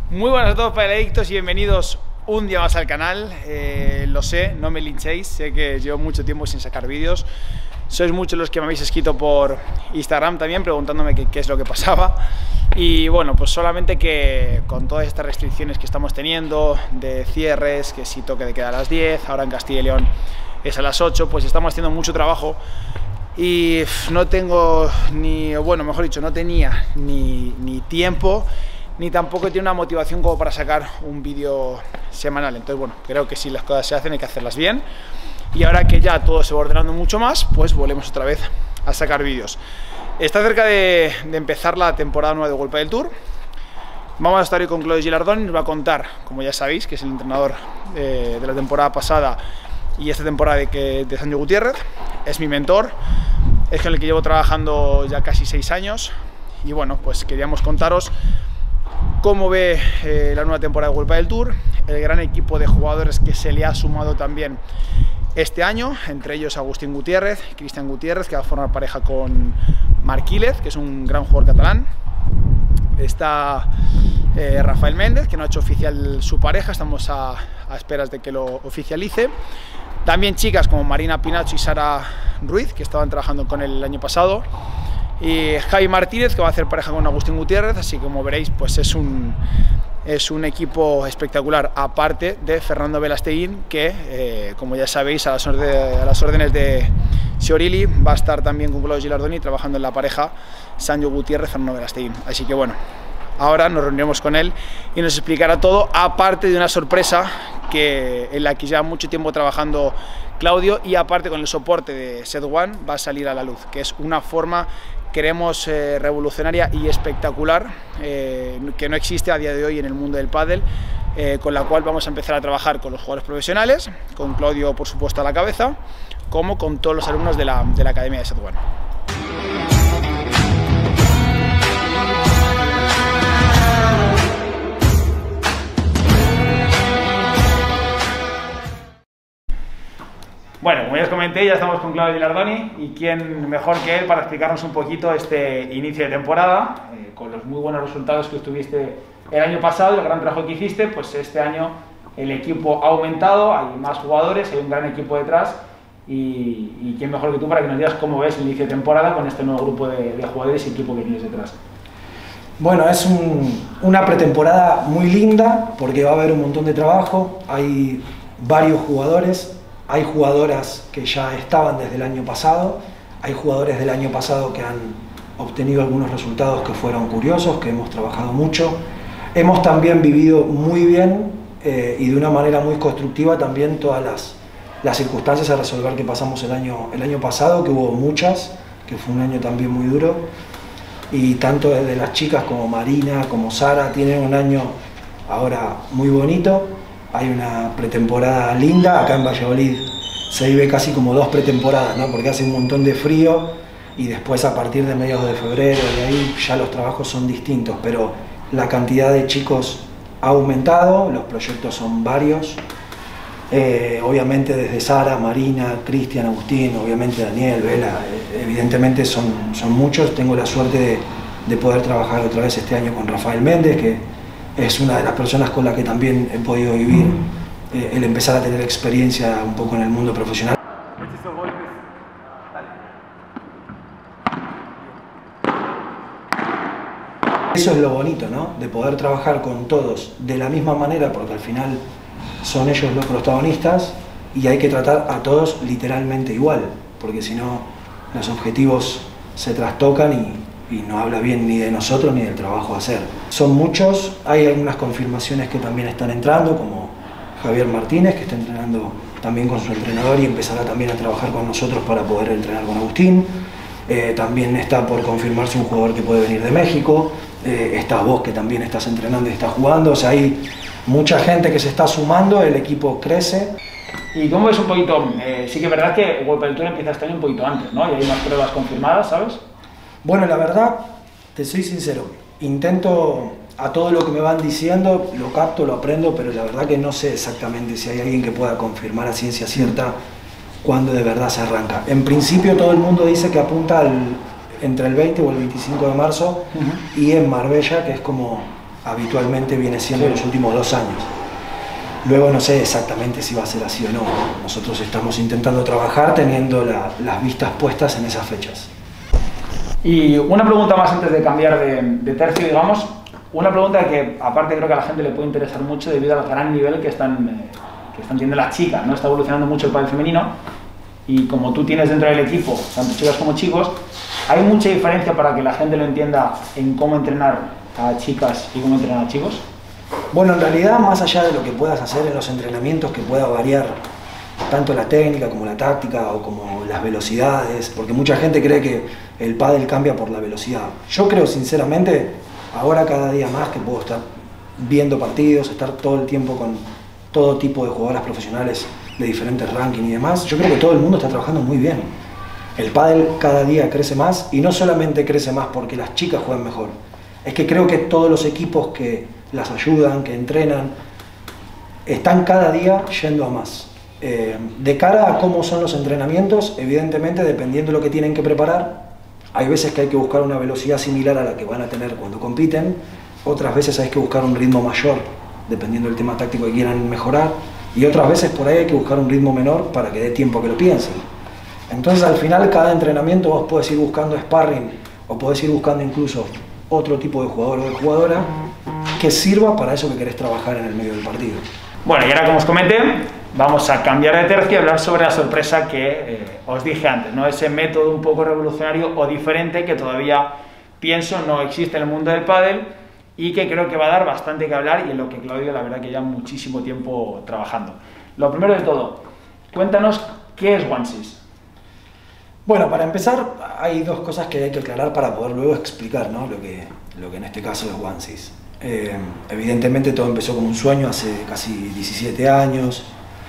Muy buenas a todos paleadictos y bienvenidos un día más al canal. Lo sé, no me linchéis, sé que llevo mucho tiempo sin sacar vídeos. Sois muchos los que me habéis escrito por Instagram también preguntándome qué es lo que pasaba. Y bueno, pues solamente que con todas estas restricciones que estamos teniendo de cierres, que si toque de queda a las 10, ahora en Castilla y León es a las 8, pues estamos haciendo mucho trabajo y no tengo ni, bueno, mejor dicho, no tenía ni tiempo ni tampoco tiene una motivación como para sacar un vídeo semanal. Entonces, bueno, creo que si las cosas se hacen hay que hacerlas bien. Y ahora que ya todo se va ordenando mucho más, pues volvemos otra vez a sacar vídeos. Está cerca de empezar la temporada nueva de World Padel Tour. Vamos a estar hoy con Claudio Gilardoni, nos va a contar, como ya sabéis, que es el entrenador de la temporada pasada y esta temporada de Sancho Gutiérrez. Es mi mentor, es con el que llevo trabajando ya casi 6 años. Y bueno, pues queríamos contaros cómo ve la nueva temporada de World Padel Tour, el gran equipo de jugadores que se le ha sumado también este año, entre ellos Agustín Gutiérrez, Cristian Gutiérrez, que va a formar pareja con Marquílez, que es un gran jugador catalán. Está Rafael Méndez, que no ha hecho oficial su pareja, estamos a esperas de que lo oficialice. También chicas como Marina Pinacho y Sara Ruiz, que estaban trabajando con él el año pasado. Y Javi Martínez, que va a hacer pareja con Agustín Gutiérrez, así que como veréis, pues es un equipo espectacular, aparte de Fernando Velasteguín, que como ya sabéis, a las órdenes de Siorilli, va a estar también con Claudio Gilardoni trabajando en la pareja Sancho Gutiérrez-Fernando Velasteguín. Así que bueno, ahora nos reuniremos con él y nos explicará todo, aparte de una sorpresa en la que lleva mucho tiempo trabajando Claudio, y aparte con el soporte de Set One va a salir a la luz, que es una forma, creemos, revolucionaria y espectacular, que no existe a día de hoy en el mundo del pádel, con la cual vamos a empezar a trabajar con los jugadores profesionales, con Claudio por supuesto a la cabeza, como con todos los alumnos de la academia de Set One. Bueno, como ya os comenté, ya estamos con Claudio Gilardoni, y quién mejor que él para explicarnos un poquito este inicio de temporada, con los muy buenos resultados que tuviste el año pasado, el gran trabajo que hiciste. Pues este año el equipo ha aumentado, hay más jugadores, hay un gran equipo detrás, y quién mejor que tú para que nos digas cómo ves el inicio de temporada con este nuevo grupo de jugadores y equipo que tienes detrás. Bueno, es una pretemporada muy linda porque va a haber un montón de trabajo, hay varios jugadores. Hay jugadoras que ya estaban desde el año pasado, hay jugadores del año pasado que han obtenido algunos resultados que fueron curiosos, que hemos trabajado mucho. Hemos también vivido muy bien y de una manera muy constructiva también todas las circunstancias a resolver que pasamos el año pasado, que hubo muchas, que fue un año también muy duro. Y tanto desde las chicas como Marina, como Sara, tienen un año ahora muy bonito. Hay una pretemporada linda, acá en Valladolid se vive casi como 2 pretemporadas, ¿no? Porque hace un montón de frío y después a partir de mediados de febrero y ahí ya los trabajos son distintos, pero la cantidad de chicos ha aumentado, los proyectos son varios, obviamente desde Sara, Marina, Cristian, Agustín, obviamente Daniel, Vela, evidentemente son muchos. Tengo la suerte de poder trabajar otra vez este año con Rafael Méndez, que es una de las personas con la que también he podido vivir el empezar a tener experiencia un poco en el mundo profesional. Eso es lo bonito, ¿no? De poder trabajar con todos de la misma manera, porque al final son ellos los protagonistas y hay que tratar a todos literalmente igual, porque si no los objetivos se trastocan y no habla bien ni de nosotros ni del trabajo a hacer. Son muchos, hay algunas confirmaciones que también están entrando, como Javier Martínez, que está entrenando también con su entrenador y empezará también a trabajar con nosotros para poder entrenar con Agustín. También está por confirmarse un jugador que puede venir de México. Estás vos, que también estás entrenando y estás jugando. O sea, hay mucha gente que se está sumando, el equipo crece. Y cómo ves un poquito, sí que es verdad que World Padel Tour empieza este año un poquito antes, ¿no? Y hay más pruebas confirmadas, ¿sabes? Bueno, la verdad, te soy sincero, intento a todo lo que me van diciendo, lo capto, lo aprendo, pero la verdad que no sé exactamente si hay alguien que pueda confirmar a ciencia cierta cuándo de verdad se arranca. En principio todo el mundo dice que apunta entre el 20 o el 25 de marzo y en Marbella, que es como habitualmente viene siendo en los últimos 2 años. Luego no sé exactamente si va a ser así o no. Nosotros estamos intentando trabajar teniendo las vistas puestas en esas fechas. Y una pregunta más antes de cambiar de tercio, digamos. Una pregunta que aparte creo que a la gente le puede interesar mucho debido al gran nivel que están teniendo las chicas, ¿no? Está evolucionando mucho el pádel femenino y como tú tienes dentro del equipo, tanto chicas como chicos, ¿hay mucha diferencia para que la gente lo entienda en cómo entrenar a chicas y cómo entrenar a chicos? Bueno, en realidad, más allá de lo que puedas hacer en los entrenamientos, que pueda variar tanto la técnica como la táctica o como las velocidades, porque mucha gente cree que el pádel cambia por la velocidad. Yo creo sinceramente, ahora cada día más que puedo estar viendo partidos, estar todo el tiempo con todo tipo de jugadoras profesionales de diferentes rankings y demás, yo creo que todo el mundo está trabajando muy bien. El pádel cada día crece más y no solamente crece más porque las chicas juegan mejor, es que creo que todos los equipos que las ayudan, que entrenan, están cada día yendo a más. De cara a cómo son los entrenamientos, evidentemente dependiendo de lo que tienen que preparar, hay veces que hay que buscar una velocidad similar a la que van a tener cuando compiten, otras veces hay que buscar un ritmo mayor, dependiendo del tema táctico que quieran mejorar, y otras veces por ahí hay que buscar un ritmo menor para que dé tiempo a que lo piensen. Entonces al final cada entrenamiento vos podés ir buscando sparring o podés ir buscando incluso otro tipo de jugador o de jugadora que sirva para eso que querés trabajar en el medio del partido. Bueno, y ahora como os comenté, vamos a cambiar de tercio y hablar sobre la sorpresa que os dije antes, ¿no? Ese método un poco revolucionario o diferente que todavía pienso no existe en el mundo del pádel y que creo que va a dar bastante que hablar y en lo que Claudio la verdad que lleva muchísimo tiempo trabajando. Lo primero de todo, cuéntanos qué es OneSys. Bueno, para empezar hay dos cosas que hay que aclarar para poder luego explicar, ¿no? lo que en este caso es OneSys. Evidentemente todo empezó como un sueño hace casi 17 años.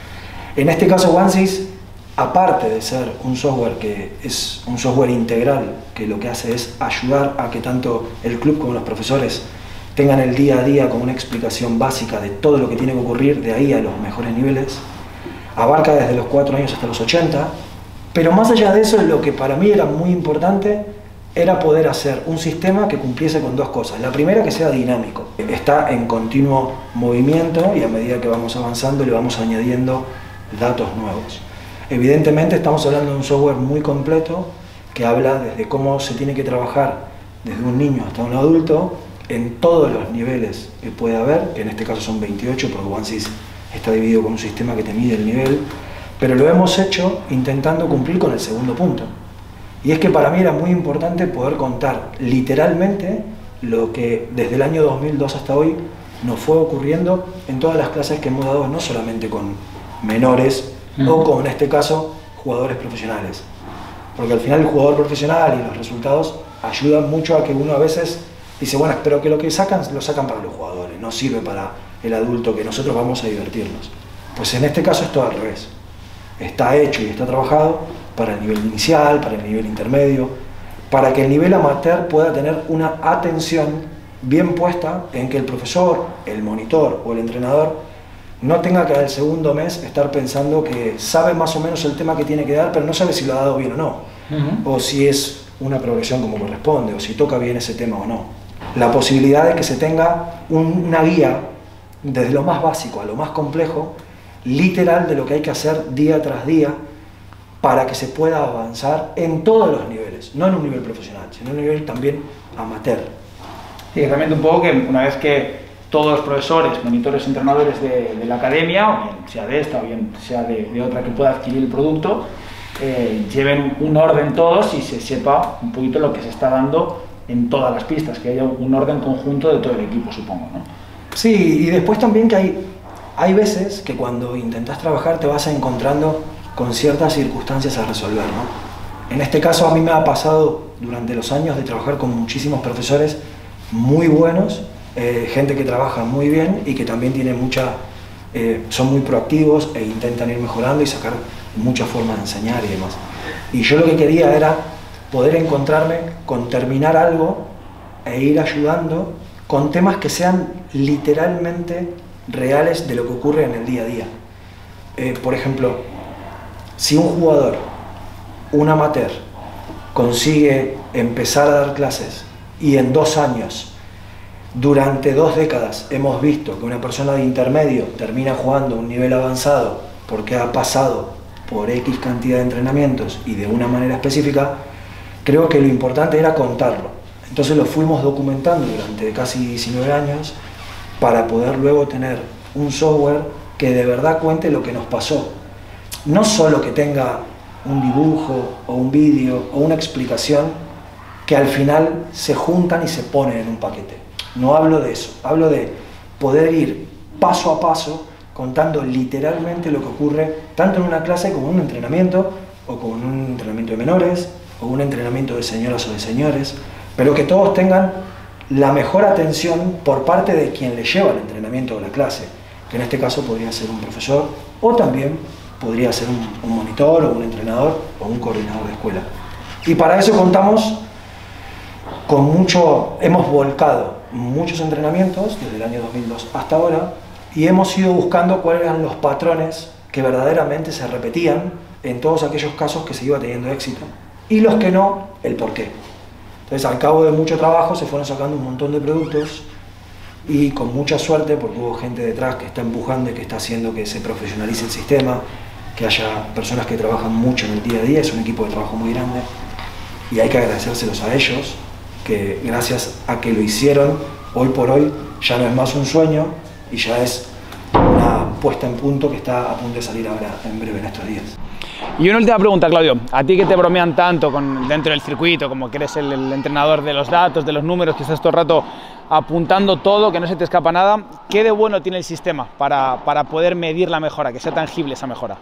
En este caso OneSys, aparte de ser un software que es un software integral, que lo que hace es ayudar a que tanto el club como los profesores tengan el día a día con una explicación básica de todo lo que tiene que ocurrir de ahí a los mejores niveles, abarca desde los 4 años hasta los 80, pero más allá de eso, lo que para mí era muy importante era poder hacer un sistema que cumpliese con dos cosas. La primera, que sea dinámico, está en continuo movimiento y a medida que vamos avanzando le vamos añadiendo datos nuevos. Evidentemente estamos hablando de un software muy completo que habla desde cómo se tiene que trabajar desde un niño hasta un adulto en todos los niveles que puede haber, que en este caso son 28 porque OneSys está dividido con un sistema que te mide el nivel, pero lo hemos hecho intentando cumplir con el segundo punto. Y es que para mí era muy importante poder contar literalmente lo que desde el año 2002 hasta hoy nos fue ocurriendo en todas las clases que hemos dado, no solamente con menores o con, en este caso, jugadores profesionales. Porque al final el jugador profesional y los resultados ayudan mucho a que uno a veces dice, bueno, pero que lo que sacan, lo sacan para los jugadores, no sirve para el adulto, que nosotros vamos a divertirnos. Pues en este caso es todo al revés. Está hecho y está trabajado para el nivel inicial, para el nivel intermedio, para que el nivel amateur pueda tener una atención bien puesta en que el profesor, el monitor o el entrenador no tenga que al segundo mes estar pensando que sabe más o menos el tema que tiene que dar, pero no sabe si lo ha dado bien o no, o si es una progresión como corresponde, o si toca bien ese tema o no. La posibilidad de que se tenga una guía desde lo más básico a lo más complejo, literal de lo que hay que hacer día tras día para que se pueda avanzar en todos los niveles, no en un nivel profesional, sino en un nivel también amateur. Sí, realmente un poco que una vez que todos los profesores, monitores, entrenadores de la academia, o bien sea de esta o bien sea de otra que pueda adquirir el producto, lleven un orden todos y se sepa un poquito lo que se está dando en todas las pistas, que haya un orden conjunto de todo el equipo, supongo, ¿no? Sí, y después también que hay veces que cuando intentas trabajar te vas encontrando con ciertas circunstancias a resolver, ¿no? En este caso a mí me ha pasado durante los años de trabajar con muchísimos profesores muy buenos, gente que trabaja muy bien y que también tiene son muy proactivos e intentan ir mejorando y sacar muchas formas de enseñar y demás. Y yo lo que quería era poder encontrarme con terminar algo e ir ayudando con temas que sean literalmente reales de lo que ocurre en el día a día. Por ejemplo, si un jugador, un amateur, consigue empezar a dar clases y en 2 años durante 2 décadas hemos visto que una persona de intermedio termina jugando a un nivel avanzado porque ha pasado por X cantidad de entrenamientos y de una manera específica, creo que lo importante era contarlo. Entonces lo fuimos documentando durante casi 19 años para poder luego tener un software que de verdad cuente lo que nos pasó. No solo que tenga un dibujo o un vídeo o una explicación que al final se juntan y se ponen en un paquete. No hablo de eso, hablo de poder ir paso a paso contando literalmente lo que ocurre tanto en una clase como en un entrenamiento, o como en un entrenamiento de menores, o un entrenamiento de señoras o de señores, pero que todos tengan la mejor atención por parte de quien le lleva el entrenamiento o la clase, que en este caso podría ser un profesor, o también podría ser un monitor, o un entrenador, o un coordinador de escuela. Y para eso contamos con hemos volcado muchos entrenamientos desde el año 2002 hasta ahora, y hemos ido buscando cuáles eran los patrones que verdaderamente se repetían en todos aquellos casos que se iba teniendo éxito, y los que no, el por qué. Entonces, al cabo de mucho trabajo se fueron sacando un montón de productos, y con mucha suerte, porque hubo gente detrás que está empujando y que está haciendo que se profesionalice el sistema, que haya personas que trabajan mucho en el día a día, es un equipo de trabajo muy grande, y hay que agradecérselos a ellos, que gracias a que lo hicieron, hoy por hoy ya no es más un sueño, y ya es una puesta en punto que está a punto de salir ahora en breve, en estos días. Y una última pregunta, Claudio. A ti que te bromean tanto dentro del circuito, como que eres el entrenador de los datos, de los números, que estás todo el rato apuntando todo, que no se te escapa nada, ¿qué de bueno tiene el sistema para poder medir la mejora, que sea tangible esa mejora?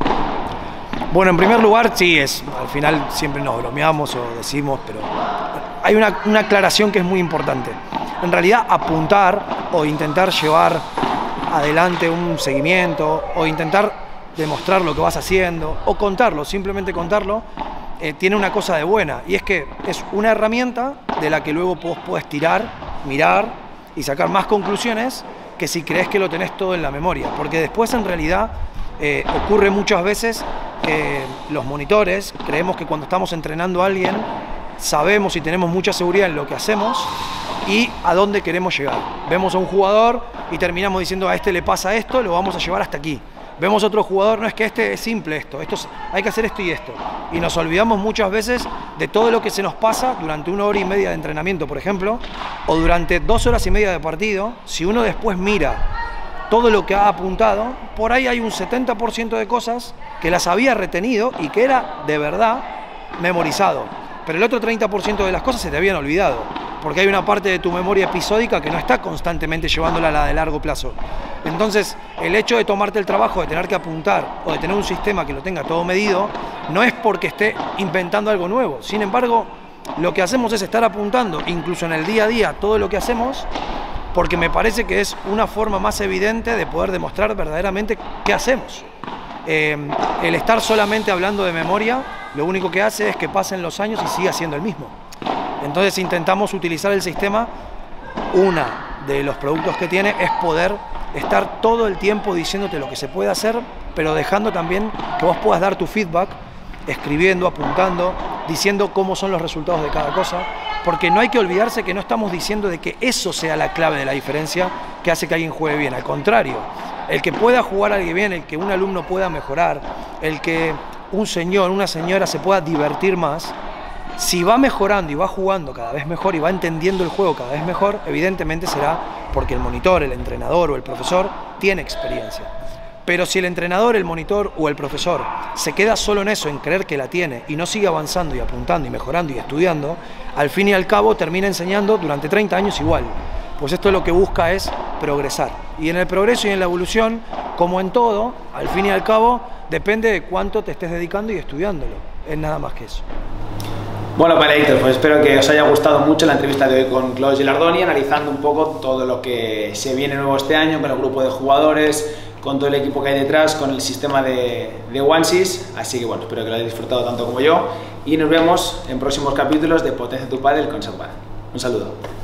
Bueno, en primer lugar, sí, al final siempre nos bromeamos o decimos, pero hay una aclaración que es muy importante. En realidad, apuntar o intentar llevar adelante un seguimiento, o intentar demostrar lo que vas haciendo, o contarlo, simplemente contarlo, tiene una cosa de buena, y es que es una herramienta de la que luego vos podés tirar, mirar y sacar más conclusiones que si crees que lo tenés todo en la memoria, porque después en realidad ocurre muchas veces que los monitores creemos que cuando estamos entrenando a alguien sabemos y tenemos mucha seguridad en lo que hacemos y a dónde queremos llegar. Vemos a un jugador y terminamos diciendo: a este le pasa esto, lo vamos a llevar hasta aquí. Vemos a otro jugador: no, es que este es simple hay que hacer esto y esto. Y nos olvidamos muchas veces de todo lo que se nos pasa durante 1 hora y media de entrenamiento, por ejemplo, o durante 2 horas y media de partido. Si uno después mira todo lo que ha apuntado, por ahí hay un 70% de cosas que las había retenido y que era de verdad memorizado. Pero el otro 30% de las cosas se te habían olvidado, porque hay una parte de tu memoria episódica que no está constantemente llevándola a la de largo plazo. Entonces, el hecho de tomarte el trabajo de tener que apuntar o de tener un sistema que lo tenga todo medido, no es porque esté inventando algo nuevo. Sin embargo, lo que hacemos es estar apuntando, incluso en el día a día, todo lo que hacemos, porque me parece que es una forma más evidente de poder demostrar verdaderamente qué hacemos. El estar solamente hablando de memoria, lo único que hace es que pasen los años y siga siendo el mismo. Entonces intentamos utilizar el sistema. Uno de los productos que tiene es poder estar todo el tiempo diciéndote lo que se puede hacer, pero dejando también que vos puedas dar tu feedback, escribiendo, apuntando, diciendo cómo son los resultados de cada cosa, porque no hay que olvidarse que no estamos diciendo de que eso sea la clave de la diferencia que hace que alguien juegue bien. Al contrario, el que pueda jugar a alguien bien, el que un alumno pueda mejorar, el que un señor, una señora se pueda divertir más, si va mejorando y va jugando cada vez mejor y va entendiendo el juego cada vez mejor, evidentemente será porque el monitor, el entrenador o el profesor tiene experiencia. Pero si el entrenador, el monitor o el profesor se queda solo en eso, en creer que la tiene, y no sigue avanzando y apuntando y mejorando y estudiando, al fin y al cabo termina enseñando durante 30 años igual. Pues esto lo que busca es progresar. Y en el progreso y en la evolución, como en todo, al fin y al cabo, depende de cuánto te estés dedicando y estudiándolo. Es nada más que eso. Bueno, vale, Héctor, pues espero que os haya gustado mucho la entrevista de hoy con Claudio Gilardoni, analizando un poco todo lo que se viene nuevo este año, con el grupo de jugadores, con todo el equipo que hay detrás, con el sistema de OneSys. Así que bueno, espero que lo hayáis disfrutado tanto como yo, y nos vemos en próximos capítulos de Potencia tu Pádel con Sam Padel. Un saludo.